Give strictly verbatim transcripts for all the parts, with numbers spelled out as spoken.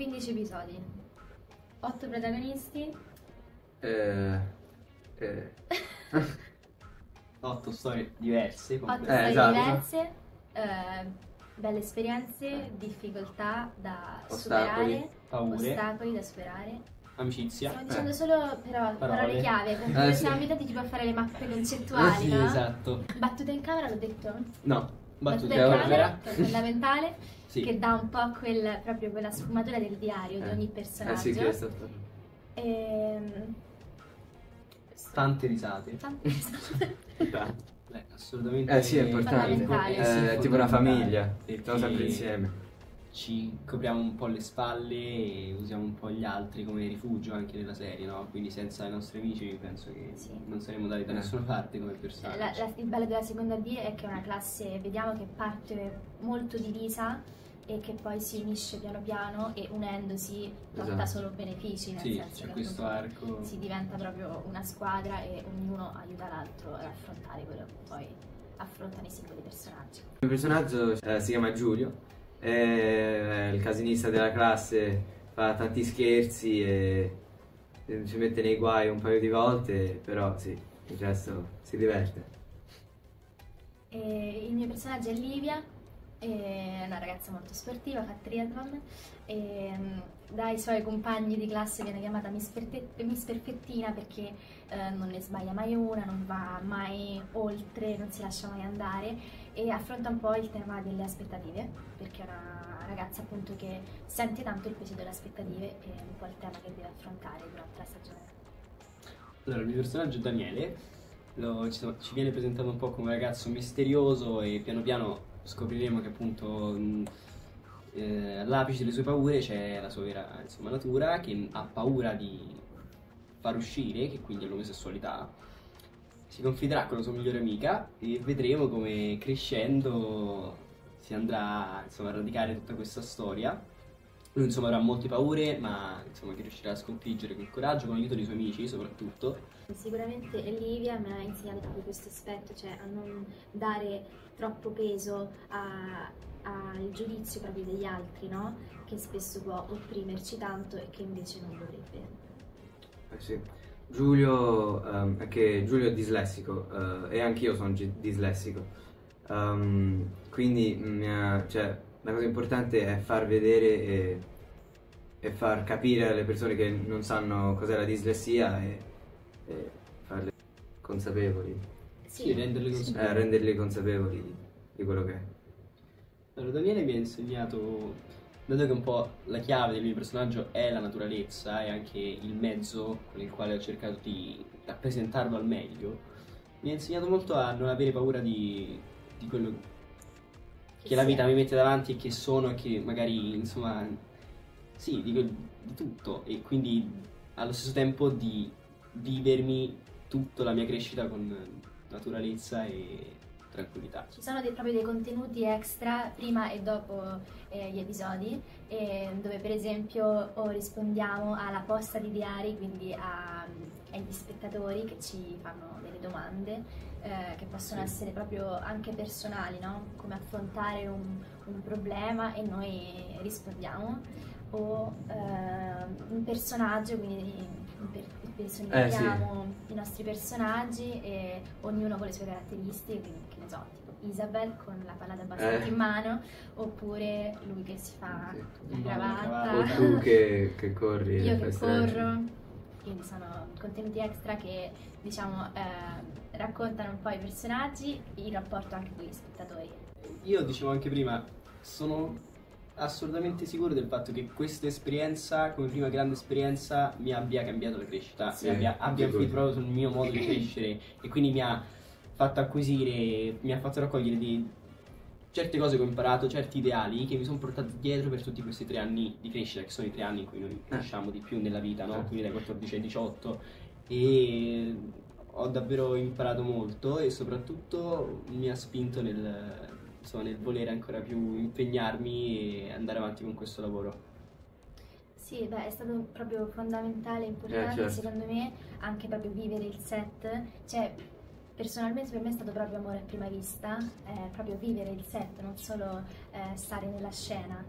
quindici episodi, otto protagonisti. Eh, eh. otto storie diverse. otto Eh, storie esatto. diverse, eh, belle esperienze, difficoltà da Ostacoli. superare, Paure. ostacoli da superare. Amicizia. Stiamo dicendo Eh. solo però Parole. parole chiave, perché Eh, noi sì. siamo abituati tipo a fare le mappe concettuali, Sì, no? esatto. Battute in camera l'ho detto? No. Battute Battute in in camera, camera. che è fondamentale, Sì. che dà un po' quel, proprio quella sfumatura del diario di Eh. ogni Eh personaggio. sì, questo. Ehm, Tante risate. tante risate. Beh, assolutamente. Eh sì, è importante. Fondamentale. Eh, sì, è tipo una fondamentale, famiglia. perché Stiamo sempre insieme. Ci copriamo un po' le spalle e usiamo un po' gli altri come rifugio anche nella serie, no? Quindi senza i nostri amici penso che Sì. non saremmo dati da Eh. nessuna parte come La- personaggi. la- il bello della seconda D è che è una classe, vediamo che parte molto divisa e che poi si unisce piano piano e unendosi porta Esatto. solo benefici, nel Sì, senso c'è che questo appunto arco. si diventa proprio una squadra e ognuno aiuta l'altro ad affrontare quello che poi affrontano i singoli personaggi. Il mio personaggio eh, si chiama Giulio, è il casinista della classe, fa tanti scherzi e e ci mette nei guai un paio di volte, però sì, il resto si diverte. E il mio personaggio è Livia, è una ragazza molto sportiva, fa triathlon e mm, dai suoi compagni di classe viene chiamata Miss, Perte- Miss Perfettina perché eh, non ne sbaglia mai una, non va mai oltre, non si lascia mai andare e affronta un po' il tema delle aspettative perché è una ragazza appunto che sente tanto il peso delle aspettative e è un po' il tema che deve affrontare durante la stagione. Allora, il mio personaggio è Daniele, lo- ci, ci viene presentato un po' come un ragazzo misterioso e piano piano scopriremo che appunto mh, eh, all'apice delle sue paure c'è la sua vera insomma, natura, che ha paura di far uscire, che quindi è l'omosessualità. Si confiderà con la sua migliore amica e vedremo come crescendo si andrà insomma, a radicare tutta questa storia. Lui insomma avrà molte paure, ma insomma che riuscirà a sconfiggere con coraggio, con l'aiuto dei suoi amici soprattutto. Sicuramente Livia mi ha insegnato proprio questo aspetto, cioè a non dare troppo peso a- al giudizio proprio degli altri, no? Che spesso può opprimerci tanto e che invece non dovrebbe. Eh sì. Giulio, ehm, è che Giulio è dislessico eh, e anch'io sono gi- dislessico. Ehm, quindi mi ha- cioè, la cosa importante è far vedere e, e far capire alle persone che non sanno cos'è la dislessia e, e farle consapevoli, Sì, renderle consapevoli. eh, renderli consapevoli di, di quello che è. Allora, Daniele mi ha insegnato, dato che un po' la chiave del mio personaggio è la naturalezza e anche il mezzo con il quale ho cercato di rappresentarlo al meglio, mi ha insegnato molto a non avere paura di, di quello che la vita mi mette davanti e che sono e che magari, insomma, sì, di, quel- di tutto e quindi allo stesso tempo di vivermi tutta la mia crescita con naturalezza e tranquillità. Ci sono dei, proprio dei contenuti extra prima e dopo eh, gli episodi, eh, dove per esempio o rispondiamo alla posta di diari, quindi a- agli spettatori che ci fanno delle domande eh, che possono Sì. essere proprio anche personali, no? Come affrontare un, un problema e noi rispondiamo, o eh, un personaggio, quindi per- personifichiamo i nostri personaggi e ognuno con le sue caratteristiche, quindi che ne so, tipo Isabel con la palla da basket Eh. in mano, oppure lui che si fa Sì. la Un cravatta, cravatta. O tu che, che corri io e che fai stretching. corro. Quindi sono contenuti extra che diciamo eh, raccontano un po' i personaggi, il rapporto anche con gli spettatori. Io dicevo anche prima, sono assolutamente sicuro del fatto che questa esperienza, come prima grande esperienza, mi abbia cambiato la crescita, Sì, mi abbia, abbia sicuro. influito proprio sul mio modo di crescere e quindi mi ha fatto acquisire, mi ha fatto raccogliere di certe cose che ho imparato, certi ideali che mi sono portato dietro per tutti questi tre anni di crescita, che sono i tre anni in cui noi cresciamo di più nella vita, no? Certo. Quindi dai quattordici ai diciotto, e ho davvero imparato molto e soprattutto mi ha spinto nel, insomma, nel volere ancora più impegnarmi e andare avanti con questo lavoro. Sì, beh, è stato proprio fondamentale, importante Eh, certo. secondo me anche proprio vivere il set, cioè personalmente per me è stato proprio amore a prima vista, eh, proprio vivere il set, non solo eh, stare nella scena.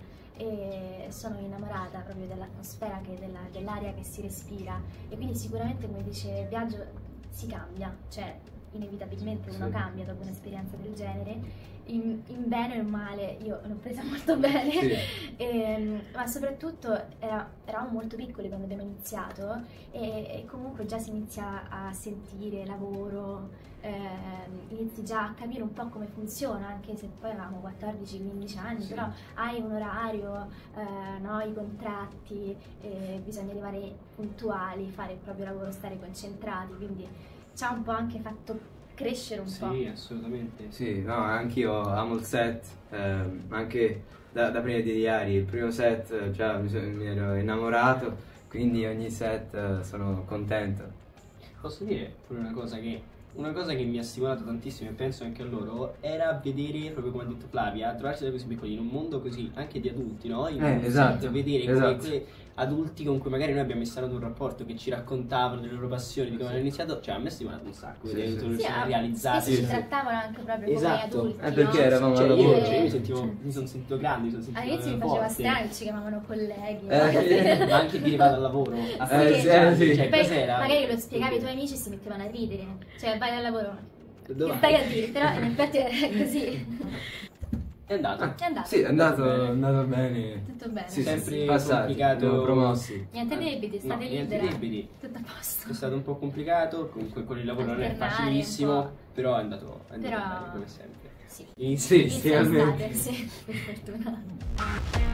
e sono innamorata proprio dell'atmosfera, che della, dell'aria che si respira, e quindi sicuramente, come dice Biagio, si cambia, cioè inevitabilmente uno Sì. cambia dopo un'esperienza del genere, in, in bene o in male. Io l'ho presa molto bene, Sì. e, ma soprattutto era, eravamo molto piccoli quando abbiamo iniziato, e, e comunque già si inizia a sentire lavoro, ehm, inizi già a capire un po' come funziona, anche se poi avevamo quattordici quindici anni, Sì. però hai un orario, eh, no, i contratti, eh, bisogna arrivare puntuali, fare il proprio lavoro, stare concentrati, quindi ci ha un po' anche fatto crescere un po'. Sì, assolutamente. Sì, no, anch'io amo il set, ehm, anche da, da prima di diari, il primo set eh, già mi, so- mi ero innamorato, quindi ogni set eh, sono contento. Posso dire pure una cosa che una cosa che mi ha stimolato tantissimo, e penso anche a loro, era vedere, proprio come ha detto Flavia, trovarsi da così piccoli in un mondo così anche di adulti, no? In Eh, un esatto, set, vedere come esatto. quei adulti con cui magari noi abbiamo instaurato un rapporto, che ci raccontavano delle loro passioni, di come hanno iniziato, cioè a me ha stimolato un sacco, Sì, vedere sì. tutte le Sì, persone ah, realizzate. spesso ci sì. trattavano anche proprio Esatto. come adulti, Eh, perché no? eravamo Cioè, al io, lavoro. cioè, io mi, sentivo, Cioè, mi sono sentito grande, mi sono sentito all'inizio mi faceva forte. strano, ci chiamavano colleghi, Eh, no? Ma anche dire vado al lavoro a Sì. Eh, sì, eh, sì. cioè, Poi cos'era? magari lo spiegavi ai tuoi amici e si mettevano a ridere, cioè vai al lavoro, Dove che vai? stai a dire, però in effetti è così. È andato. È andato. Sì, è andato, Bene. è andato bene. Tutto bene. Sì, sì, Sempre sì, passati, complicato. abbiamo promossi. Niente debiti, No, state niente libera. debiti. Tutto a posto. È stato un po' complicato, comunque con il lavoro non è Alternare un facilissimo, po'. però è andato, è andato Però- bene come sempre. Sì. Inizio Sì, Inizia sì, almeno. l'estate, sì, per fortuna.